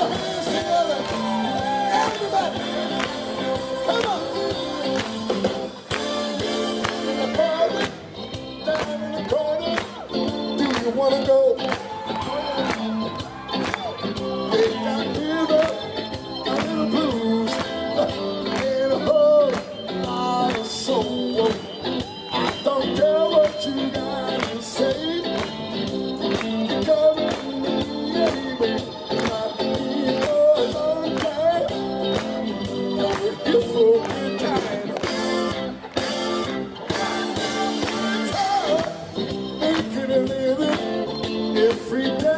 your hands together. Everybody, come on. In the party, down in the corner. Do you want to go? They got rhythm, a little blues, and a whole lot of soul. Don't care what you got to say. Come with me, baby. I'll be yours, okay? And we're here for a good time. Making a living every day.